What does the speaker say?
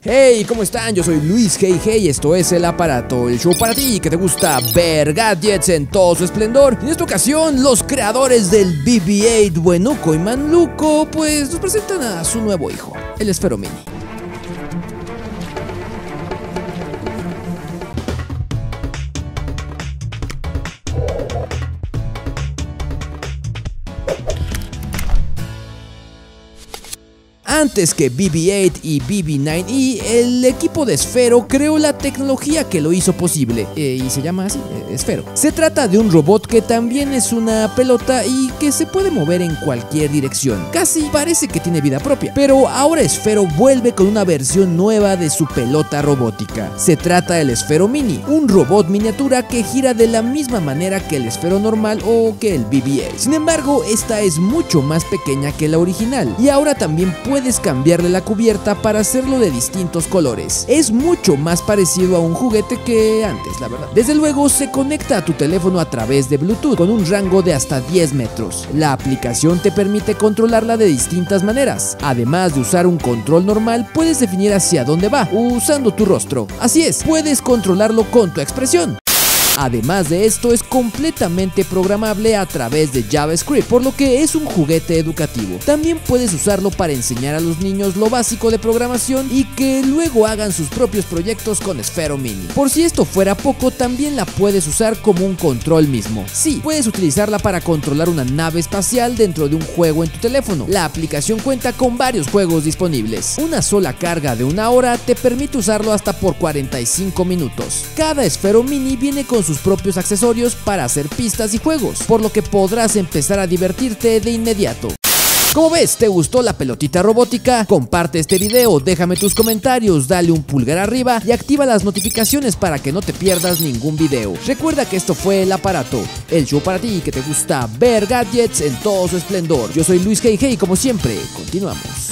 Hey, ¿cómo están? Yo soy Luis Hey, esto es El Aparato, el show para ti que te gusta ver gadgets en todo su esplendor. En esta ocasión, los creadores del BB-8 Buenuco y Manluco, pues nos presentan a su nuevo hijo, el Sphero Mini. Antes que BB-8 y BB-9E, el equipo de Sphero creó la tecnología que lo hizo posible, y se llama así, Sphero. Se trata de un robot que también es una pelota y que se puede mover en cualquier dirección. Casi parece que tiene vida propia, pero ahora Sphero vuelve con una versión nueva de su pelota robótica. Se trata del Sphero Mini, un robot miniatura que gira de la misma manera que el Sphero normal o que el BB-8. Sin embargo, esta es mucho más pequeña que la original y ahora también puedes cambiarle la cubierta para hacerlo de distintos colores. Es mucho más parecido a un juguete que antes, la verdad. Desde luego se conecta a tu teléfono a través de Bluetooth con un rango de hasta 10 metros. La aplicación te permite controlarla de distintas maneras. Además de usar un control normal, puedes definir hacia dónde va usando tu rostro. Así es, puedes controlarlo con tu expresión. Además de esto, es completamente programable a través de JavaScript, por lo que es un juguete educativo. También puedes usarlo para enseñar a los niños lo básico de programación y que luego hagan sus propios proyectos con Sphero Mini. Por si esto fuera poco, también la puedes usar como un control mismo. Sí, puedes utilizarla para controlar una nave espacial dentro de un juego en tu teléfono. La aplicación cuenta con varios juegos disponibles. Una sola carga de 1 hora te permite usarlo hasta por 45 minutos. Cada Sphero Mini viene con sus propios accesorios para hacer pistas y juegos, por lo que podrás empezar a divertirte de inmediato. ¿Cómo ves? ¿Te gustó la pelotita robótica? Comparte este video, déjame tus comentarios, dale un pulgar arriba y activa las notificaciones para que no te pierdas ningún video. Recuerda que esto fue El Aparato, el show para ti que te gusta ver gadgets en todo su esplendor. Yo soy Luis Hey, como siempre, continuamos.